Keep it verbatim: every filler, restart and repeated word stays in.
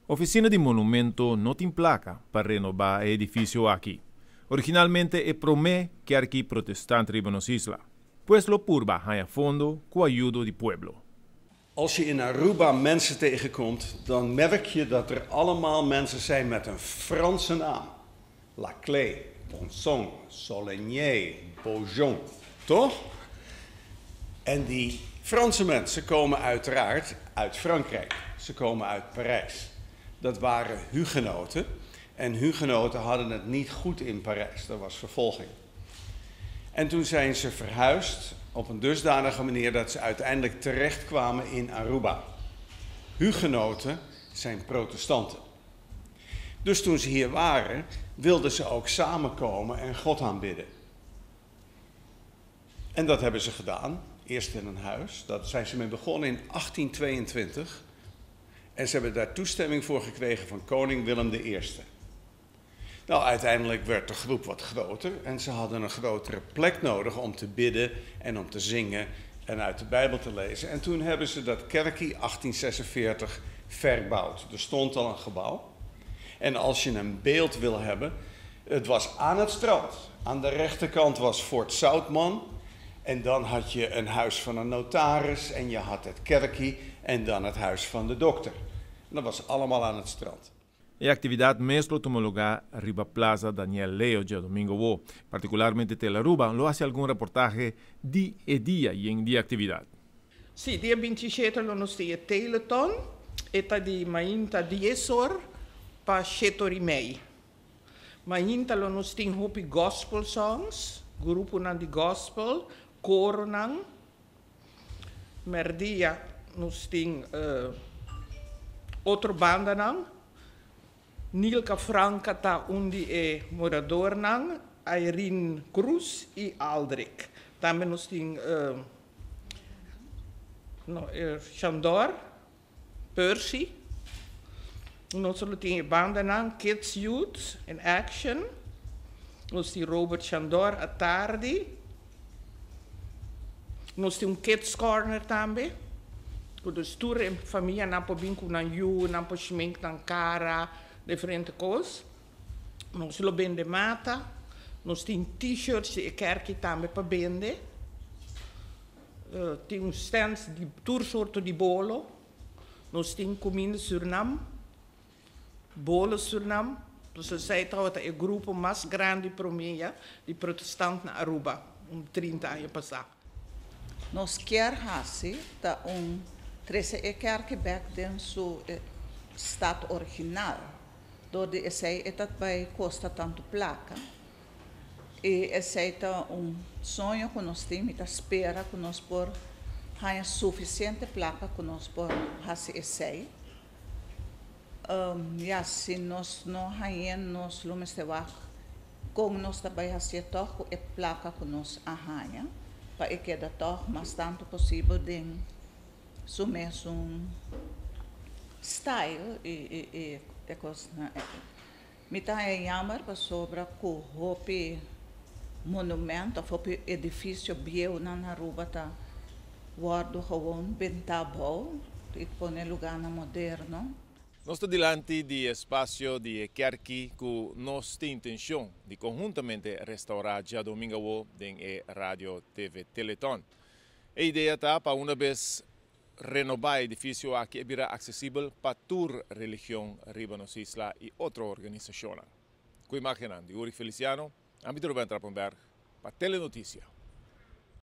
Oficina de Monumento não tem placa para renovar o edifício aqui. Originalmente é promé que aqui protestante Ribanos Isla, pues lo purba a fondo com a ajuda do pueblo. Als je in Aruba mensen tegenkomt, dan merk je dat er allemaal mensen zijn met een Franse naam. Laclais, Bonson, Soligné, Beaujon, toch? En die Franse mensen komen uiteraard uit Frankrijk. Ze komen uit Parijs. Dat waren hugenoten. En hugenoten hadden het niet goed in Parijs. Er was vervolging. En toen zijn ze verhuisd op een dusdanige manier dat ze uiteindelijk terechtkwamen in Aruba. Hugenoten zijn protestanten. Dus toen ze hier waren, wilden ze ook samenkomen en God aanbidden. En dat hebben ze gedaan. Eerst in een huis. Daar zijn ze mee begonnen in achttien tweeëntwintig. En ze hebben daar toestemming voor gekregen van koning Willem de Eerste. Nou, uiteindelijk werd de groep wat groter en ze hadden een grotere plek nodig om te bidden en om te zingen en uit de Bijbel te lezen. En toen hebben ze dat kerkje achttien zesenveertig verbouwd. Er stond al een gebouw. En als je een beeld wil hebben, het was aan het strand. Aan de rechterkant was Fort Zoutman. En dan had je een huis van een notaris en je had het kerkje en dan het huis van de dokter. En dat was allemaal aan het strand. A atividade mesmo tomou lugar Riba Plaza Daniel Leo dia domingo wo, particularmente Tel Aruba, lo hace algum reportaje di e dia e em dia atividade. Sì, dia ventisette lo nostro Teleton, eta di mainta diesor pa chetorimei. Mainta lo nostro hopi gospel songs, grupo nan di gospel, coro nan. Merdia nostro uh, outro banda nan. Nilka Franca ta undi e morador nang, Irene Cruz e Aldrich. Também nós temos uh, no, uh, Chandor, Percy. Nós temos banda nang, Kids Youth in Action. Nós temos Robert Chandor à tarde. Nós temos Kids Corner também. Dus toer en familie nampo binku na yu, nampo schmink na cara, diferente coisas. Nós lo bende mata, nós tem t-shirts de kerk também para bende. Uh, tem stands de tour soorten de bolo. Nós tem comida Suriname, bolo Suriname. Dus ze zei dat het een groep mais grande promeia de protestanten na Aruba, um trinta anos passado. Nós quer hasi da um treze e kerk back den su staat original. Door de essay het dat bij costa tanto placa. E essay ta um sonho que nós temos, ta espera que nós por há suficiente placa que nós por hasi essay. Um, ja, se nós não há nós lumes te wak, com nós também hasi toch e placa que nós arranha, para que queda toch mas tanto possível den sumes um style e e e coisa. Me tá é jammer para sobra com hope monumento of hope edifício bieu na Aruba tá guardo gewoon bentabou e põe lugar na moderno. Nós estamos diante do espaço de kerk que nós temos intenção de conjuntamente restaurar dia domingo wo den e radio T V Teleton. A ideia está para uma vez renovar o edifício aqui virá acessível para toda religião Ribanos Isla e outras organizações. Com a imagem de Uri Feliciano, âmbito Ruben Trappenberg, para Telenotícia.